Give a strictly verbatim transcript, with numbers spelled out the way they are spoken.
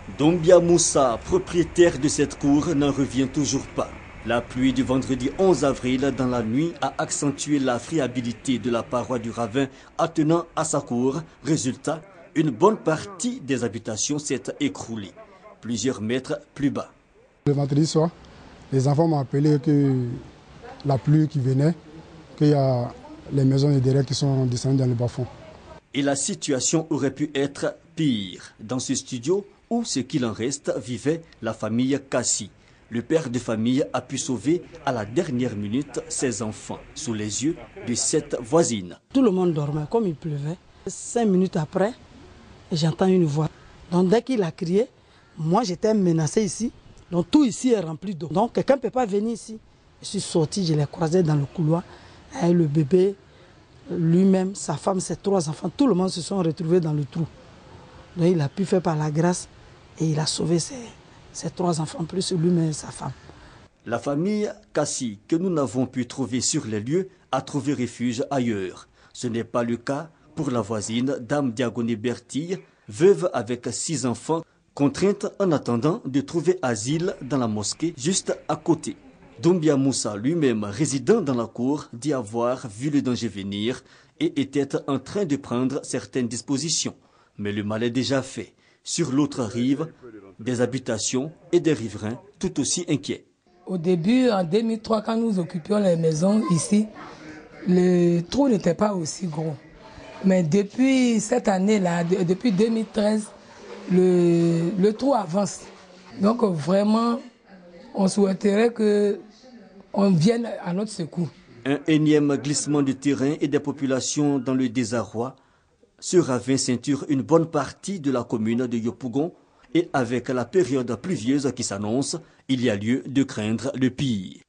Doumbia Moussa, propriétaire de cette cour, n'en revient toujours pas. La pluie du vendredi onze avril dans la nuit a accentué la friabilité de la paroi du ravin attenant à sa cour. Résultat, une bonne partie des habitations s'est écroulée, plusieurs mètres plus bas. Le vendredi soir, les enfants m'ont appelé que la pluie qui venait, qu'il y a les maisons et derrière qui sont descendues dans le bas-fond. Et la situation aurait pu être pire. Dans ce studio, où ce qu'il en reste, vivait la famille Kassi. Le père de famille a pu sauver à la dernière minute ses enfants sous les yeux de cette voisine. Tout le monde dormait comme il pleuvait. Cinq minutes après, j'entends une voix. Donc dès qu'il a crié, moi j'étais menacé ici. Donc tout ici est rempli d'eau. Donc quelqu'un ne peut pas venir ici. Je suis sorti, je l'ai croisé dans le couloir. Et le bébé, lui-même, sa femme, ses trois enfants, tout le monde se sont retrouvés dans le trou. Donc il a pu faire par la grâce et il a sauvé ses, ses trois enfants, plus lui-même et sa femme. La famille Kassi, que nous n'avons pu trouver sur les lieux, a trouvé refuge ailleurs. Ce n'est pas le cas pour la voisine, Dame Diagoné Bertille, veuve avec six enfants, contrainte en attendant de trouver asile dans la mosquée juste à côté. Doumbia Moussa, lui-même résident dans la cour, dit avoir vu le danger venir et était en train de prendre certaines dispositions. Mais le mal est déjà fait. Sur l'autre rive, des habitations et des riverains tout aussi inquiets. Au début, en deux mille trois, quand nous occupions les maisons ici, le trou n'était pas aussi gros. Mais depuis cette année-là, depuis deux mille treize, le, le trou avance. Donc vraiment, on souhaiterait qu'on vienne à notre secours. Un énième glissement de terrain et des populations dans le désarroi. Ce ravin ceinture une bonne partie de la commune de Yopougon et avec la période pluvieuse qui s'annonce, il y a lieu de craindre le pire.